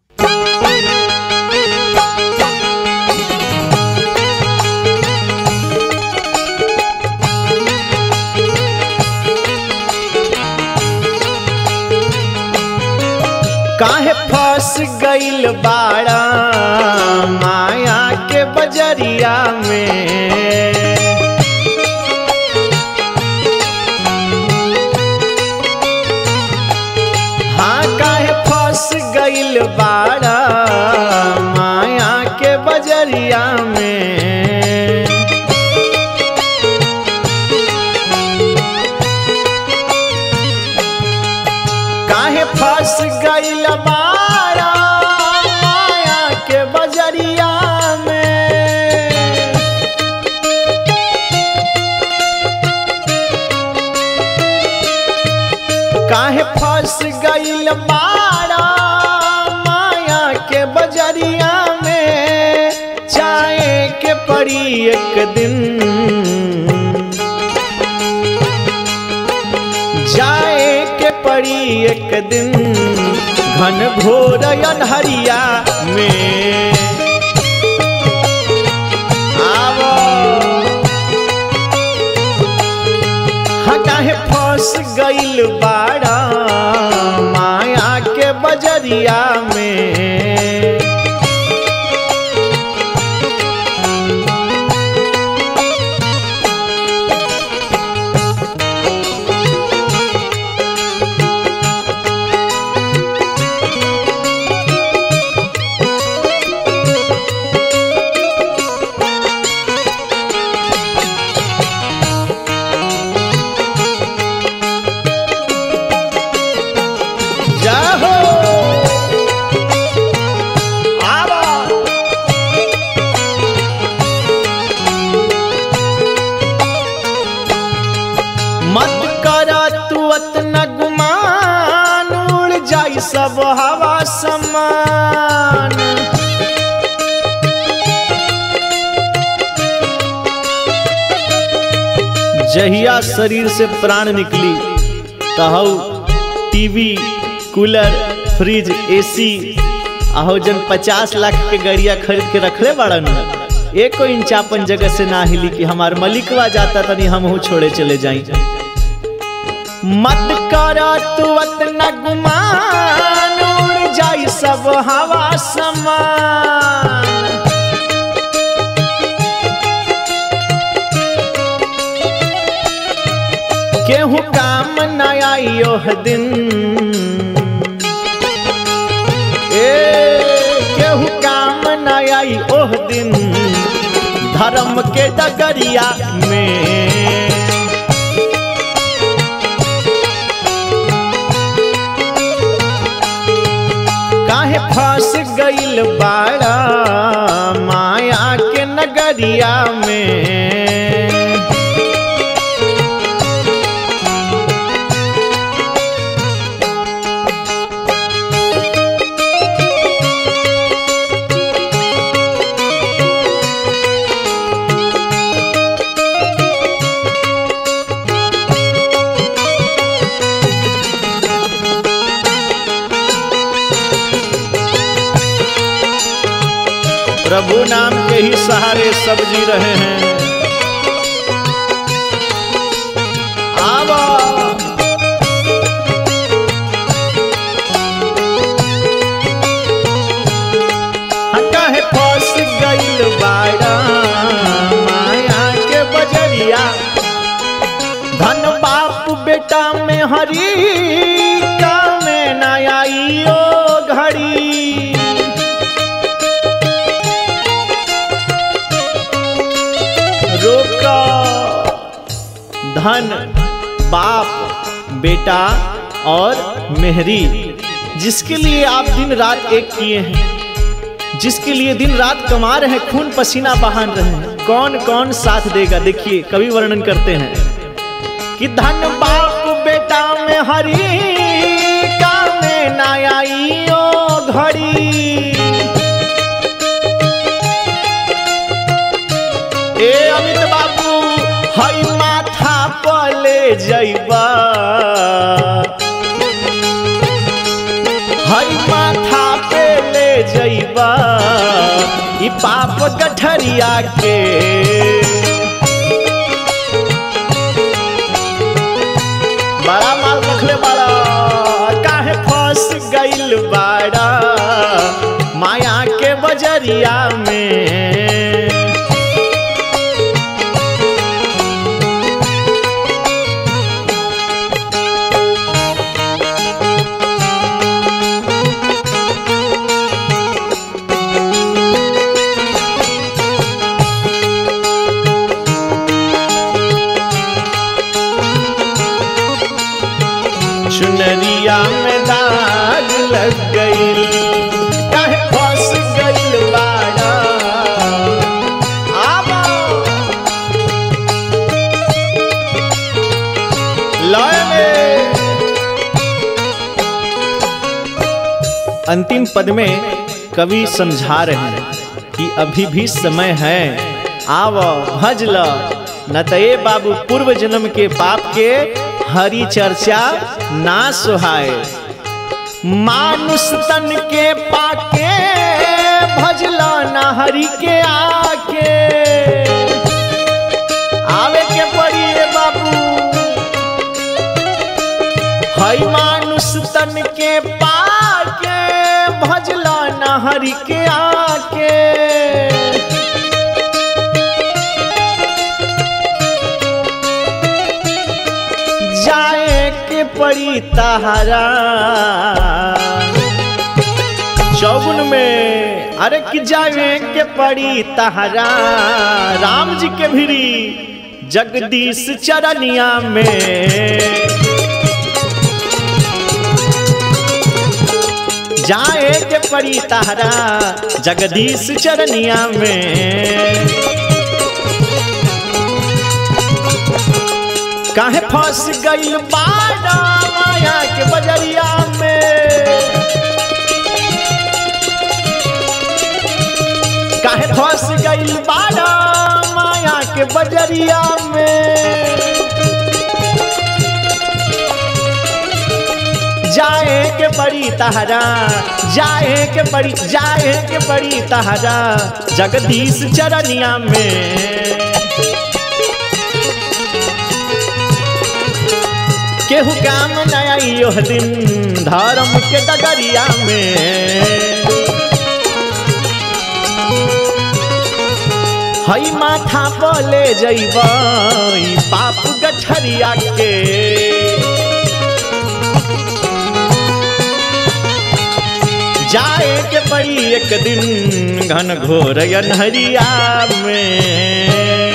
काहे फंस गइल बाड़ा माया के बजरिया में। हाँ काहे फंस गइल बाड़ा माया के बजरिया में। काहे फंस गइल बाड़ा माया के बजरिया में। काहे फंस गइल बाड़ा माया के बजरिया में। जाए के पड़ी एक दिन, जाए के पड़ी एक दिन घन घोर अन्हरिया में। आवो हाँ काहे फंस गइल बाड़ा माया के बजरिया में। सब हवा समान जहिया शरीर से प्राण निकली तहु टीवी कूलर फ्रिज एसी आहो जन 50 लाख के गाड़िया खरीद के रखले बाड़न। एको इंचापन जगह से ना हिली कि हमार मलिकवा जाता तनी हम छोड़े चले जाई। मत करा तू अतना गुमान उड़ जाई सब हवा समान। केहू काम न आई ओह दिन, केहू काम न आई ओह दिन धर्म के डगरिया में। काहे फंस गइल बाड़ा माया के नगरिया में। प्रभु नाम के ही सहारे सब जी रहे हैं। आवा काहे फंस गइल बाड़ा माया के बजरिया। धन बाप बेटा में हरी का में न आई ओ घड़ी। रोका धन बाप बेटा और मेहरी जिसके लिए आप दिन रात एक किए हैं, जिसके लिए दिन रात कमा रहे हैं, खून पसीना बहान रहे हैं, कौन कौन साथ देगा। देखिए कवि वर्णन करते हैं कि धन बाप बेटा में हरी का में ना आई ओ घड़ी। ए अमित बाबू हई माथा पले जइबा, हई माथा पे ले जइबा ई पाप गठरिया के। बड़ा माल रखले बाड़ा, काहे फंस गइल बाड़ा माया के बजरिया में। चुनरिया में दाग लग गइल, काहे फंस गइल बाड़ा। आवा लय में अंतिम पद में कवि समझा रहे हैं कि अभी भी समय है, आव भज ल न त ए बाबू पूर्व जन्म के पाप के हरि चर्चा ना सुहाए। मानुष तन के पाके भजला ना हरि के आके। आवे के पड़ी रे बाबू, हई मानुष तन के पाके भजला ना हरि के आके। जाए के पड़ी तहारा चौगुन में, अरे कि जाए के पड़ी तहारा राम जी के भिरी जगदीश चरनिया में। जाए के पड़ी तहारा जगदीश चरनिया में। काहे फंस गइल बाड़ा माया के बजरिया में। काहे फंस गइल बाड़ा माया के बजरिया में। जाए के पड़ी तहरा, जाए के पड़ी तहरा जगदीश चरनिया में। केहू काम न आई ओह दिन धर्म के डगरिया में। हई माथा बोले जइबा ई पाप गठरिया के। जाए के पड़ी एक दिन घन घोर अन्हरिया में।